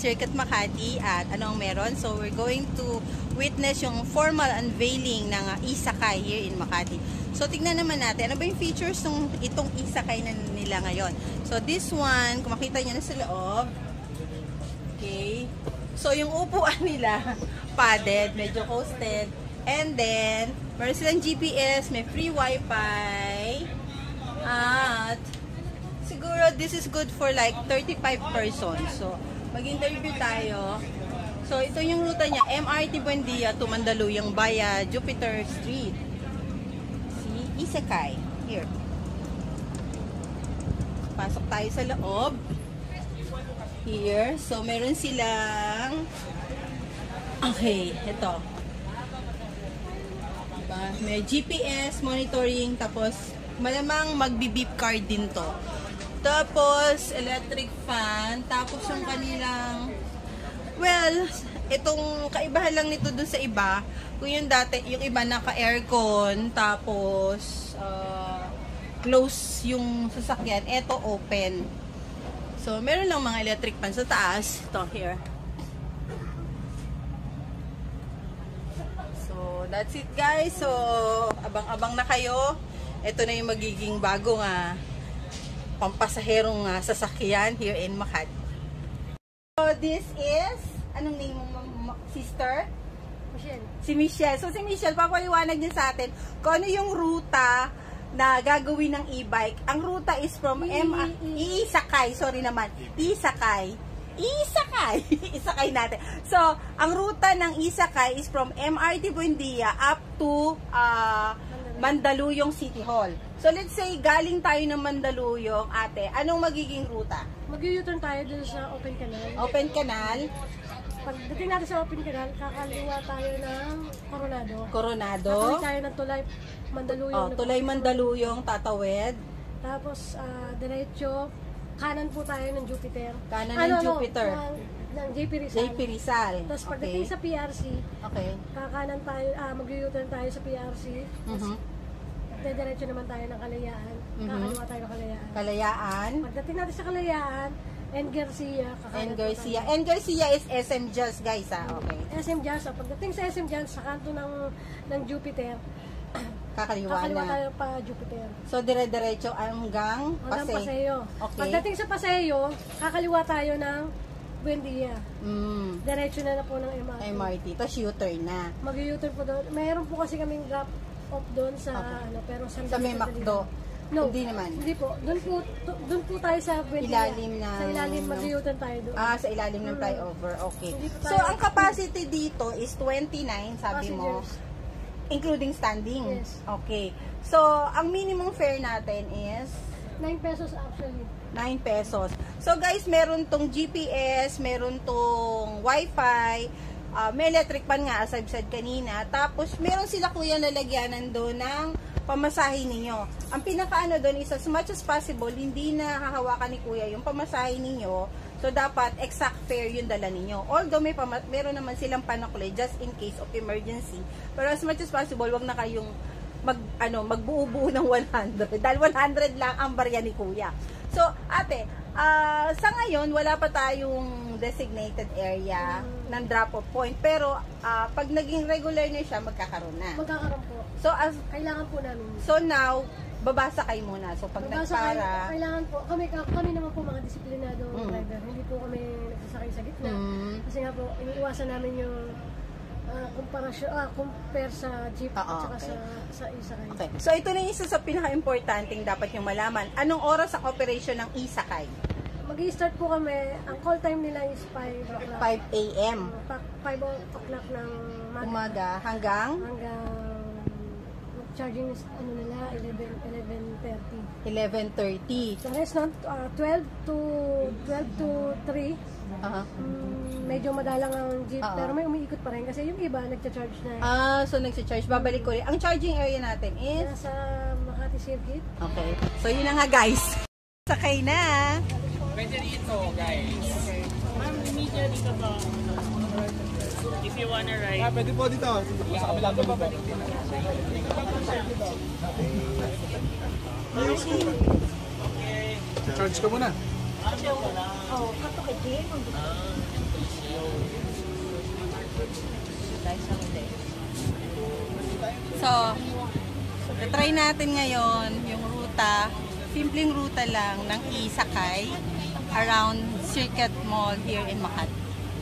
Circuit Makati at anong meron. So we're going to witness yung formal unveiling ng Esakay here in Makati. So tignan naman natin, ano ba yung features ng itong Esakay na nila ngayon. So this one, kung makita nyo na sa loob. Okay. So yung upuan nila, padded, medyo coasted. And then, meron silang GPS, may free wifi. At siguro this is good for like 35 persons. So mag-interview tayo. So ito yung ruta niya, MRT Buendia to Mandaluyong via Jupiter Street. See, Esakay. Here. Pasok tayo sa loob. Here. So meron silang okay, ito. Diba? May GPS monitoring, tapos malamang magbi-beep card din to. Tapos electric fan, tapos yung kanilang, well, itong kaibahan lang nito dun sa iba, kung yung dati, yung iba naka-aircon, tapos close yung sasakyan, eto open. So meron lang mga electric fan sa taas. Ito, here. So that's it guys. So abang-abang na kayo. Ito na yung magiging bagong pampasaherong sasakyan here in Makati. So this is, anong name mo, sister? Michelle. Si Michelle. So si Michelle, papaliwanag niya sa atin kung ano yung ruta na gagawin ng e-bike. Ang ruta is from Esakay. Sorry naman. Esakay. Esakay natin. So, ang ruta ng Esakay is from MRT Buendia up to Mandaluyong City Hall. So, let's say, galing tayo ng Mandaluyong, ate, anong magiging ruta? Mag-u-turn tayo dun sa Open Canal. Open Canal. Pagdating natin sa Open Canal, kakaliwa tayo ng Coronado. Coronado. Kakaliwa tayo ng Tulay Mandaluyong. Tulay Mandaluyong, tatawid. Tapos, diretso, kanan po tayo ng Jupiter. Kanan ng Jupiter. Ng JP Rizal. JP Rizal. Tapos pagdating sa PRC, okay, kakanan tayo, mag-u-turn tayo sa PRC. Diretso naman tayo ng Kalayaan. Kakaliwa tayo ng Kalayaan. Kalayaan. Pagdating natin sa Kalayaan, N. Garcia. N. Garcia is SM Just, guys, Okay. SM Just. Pagdating sa SM Just, sa kanto ng Jupiter, kakaliwa tayo pa Jupiter. So, dire-diretso hanggang Paseo. Okay. Pagdating sa Paseo, kakaliwa tayo ng Buendia. Diretso na po ng MRT. Tapos U-turn na. Mag-u-turn po doon. Mayroon po kasi kaming drop off doon sa pero sa may McDo. No, hindi naman. Hindi po. Doon po tayo sa Buendia. Sa ilalim mag-u-turn tayo doon. Sa ilalim ng flyover. Okay. So, ang capacity dito is 29, sabi mo. Including standing? Yes. Okay. So, ang minimum fare natin is? 9 pesos actually. 9 pesos. So, guys, meron tong GPS, meron tong Wi-Fi, may electric pan nga, as I've said kanina. Tapos, meron sila kuya lalagyanan doon ng pamasahe ninyo. Ang pinakaano doon is as much as possible, hindi na hahawakan ni kuya yung pamasahe ninyo. So, dapat exact fare yung dala ninyo. Although, meron naman silang panukli just in case of emergency. Pero as much as possible, wag na kayong magbuo-buo ng 100. Dahil 100 lang ang barya ni kuya. So, ate, sa ngayon, wala pa tayong designated area ng drop-off point. Pero, pag naging regular na siya, magkakaroon na. Magkakaroon po. So, kailangan po namin. So, now, babasa kayo muna. So, pag nagpara... Kailangan po, kami naman po mga disiplinado driver. Hindi po kami nagsasakay sa gitna. Kasi nga po, iniiwasan namin yung compare sa jeep at saka sa Esakay. Okay. So, ito na yung isa sa pinaka-importanting dapat yung malaman. Anong oras ang operation ng Esakay? Mag-i-start po kami, ang call time nila is 5 o'clock. 5 a.m. 5 o'clock ng umaga hanggang charging is nila 11:30. 11:30. The rest ng 12 to 3. Medyo madalang ang jeep pero may umiikot pa rin kasi yung iba nagcha-charge na. So nagcha-charge. Babalik ko rin. Ang charging area natin is sa Makati Circuit. Okay. So yun na nga guys. Sakay na. Pwede dito guys. Ma'am, media dito ba? If you wanna ride. Pwede po dito. Sa kabila po babalik din. Okay. Charge ka muna. Oh, kato kay Jim. So, try natin ngayon yung ruta, simpleng ruta lang ng Esakay around Circuit Mall here in Makati.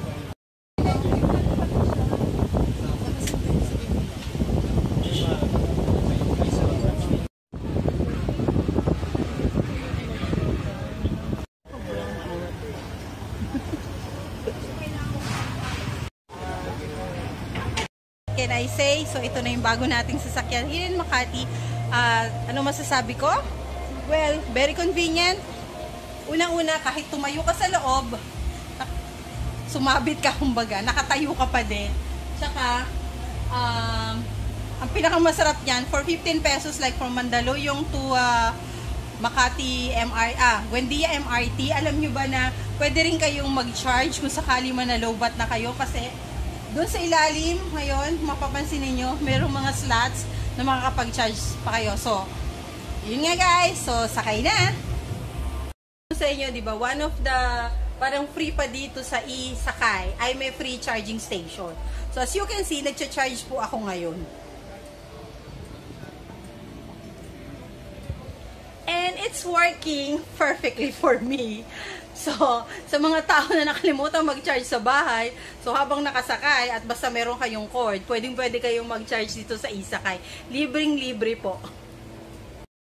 Can I say? So, ito na yung bago nating sasakyan here in Makati. Ano masasabi ko? Well, very convenient. Unang-una, kahit tumayo ka sa loob, sumabit ka kumbaga, nakatayo ka pa din. Tsaka, ang pinakamasarap niyan, for 15 pesos like from Mandaluyong to Makati Buendia MRT, alam nyo ba na pwede rin kayong mag-charge kung sakali man na lowbat na kayo kasi doon sa ilalim, ngayon, mapapansin niyo merong mga slots na makakapag-charge pa kayo. So, yun nga guys. So, sakay na. Sa inyo, di ba, one of the, parang free pa dito sa Esakay, ay may free charging station. So, as you can see, nagcha-charge po ako ngayon. And it's working perfectly for me. So, sa mga tao na nakalimutan mag-charge sa bahay, so habang nakasakay at basta meron kayong cord, pwedeng-pwede kayong mag-charge dito sa Esakay. Libreng-libre po.